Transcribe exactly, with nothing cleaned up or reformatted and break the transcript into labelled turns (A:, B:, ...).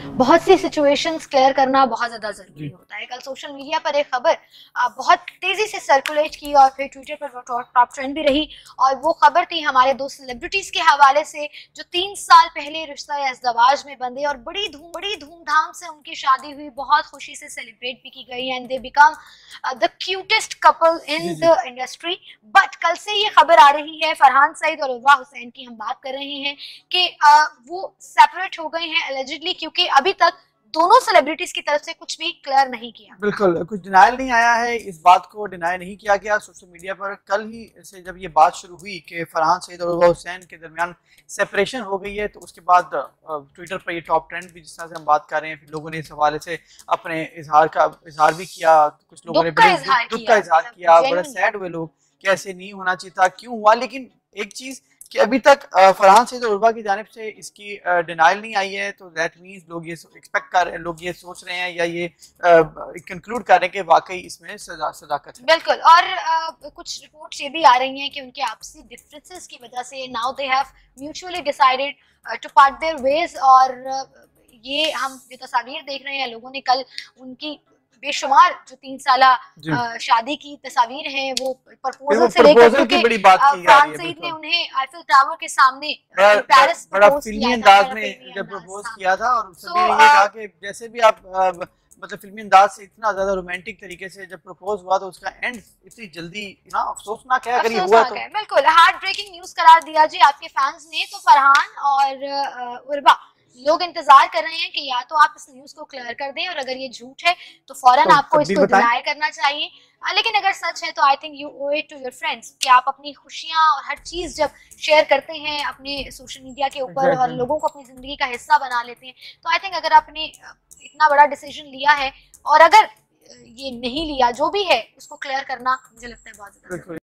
A: बहुत सी situations clear करना बहुत ज्यादा जरूरी होता है। कल सोशल मीडिया पर एक खबर बहुत तेजी से सर्कुलेट की और फिर ट्विटर पर टॉप ट्रेंड भी रही, और वो खबर थी हमारे दो सेलिब्रिटीज के हवाले से जो तीन साल पहले रिश्ता अज़दवाज में बंधे और बड़ी धूम बड़ी धूमधाम से उनकी शादी हुई, बहुत खुशी से सेलिब्रेट भी की गई and they become the cutest couple in the industry. But कल से ये खबर आ रही है फरहान सईद और उर्वा हुसैन की, हम बात कर रहे हैं कि uh, वो सेपरेट हो गए हैं एलिजिडली, क्योंकि अभी तक दोनों सेलिब्रिटीज की तरफ से कुछ भी क्लियर नहीं किया।
B: बिल्कुल, कुछ डिनायल नहीं आया है, इस बात को डिनाई नहीं किया गया। सोशल मीडिया पर कल ही से जब ये बात शुरू हुई कि फरहान सईद और उर्वा हुसैन के दरमियान सेपरेशन हो गई है, तो उसके बाद ट्विटर पर ये टॉप ट्रेंड भी, जिस तरह से हम बात कर रहे हैं, फिर लोगों ने इस हवाले से अपने इजहार का इजहार भी किया। कुछ लोगों ने दुख का इजहार किया, बड़ा सैड हुए लोग कि ऐसे नहीं होना चाहिए था, क्यों हुआ। लेकिन एक चीज कि अभी तक फरहान सईद और उर्वा की जानिब से इसकी डिनाइल नहीं आई है, तो दैट मींस लोग ये एक्सपेक्ट कर रहे हैं, लोग ये सोच रहे हैं या ये कंक्लूड कर रहे हैं कि वाकई इसमें सदा सदाकत है।
A: बिल्कुल, और आ, कुछ रिपोर्ट्स ये भी आ रही हैं कि उनके आपसी डिफरेंसेस की वजह से now they have mutually decided to part their ways. और ये हम जो तस्वीर देख रहे हैं, लोगों ने कल उनकी बेशुमार जो तीन साल शादी की तस्वीर हैं वो प्रपोजल से लेकर के फरहान सईद ने उन्हें आईफिल टावर के सामने पेरिस
B: बड़ा फिल्मी अंदाज में जब प्रपोज किया था, और उसने ये कहा कि जैसे भी आप मतलब फिल्मी अंदाज से इतना ज्यादा रोमांटिक तरीके से जब प्रपोज हुआ तो उसका एंड इतनी जल्दी ना अफसोसनाक है अगर ये हुआ तो।
A: बिल्कुल हार्ट ब्रेकिंग न्यूज करार दिया जी आपके फैंस ने। तो फरहान और उर्वा लोग इंतजार कर रहे हैं कि या तो आप इस न्यूज को क्लियर कर दें, और अगर ये झूठ है तो फौरन तो आपको इसको डिनाई करना चाहिए। लेकिन अगर सच है तो I think you owe it to your friends कि आप अपनी खुशियां और हर चीज जब शेयर करते हैं अपने सोशल मीडिया के ऊपर और लोगों को अपनी जिंदगी का हिस्सा बना लेते हैं, तो आई थिंक अगर आपने इतना बड़ा डिसीजन लिया है और अगर ये नहीं लिया, जो भी है उसको क्लियर करना मुझे लगता है बहुत ज्यादा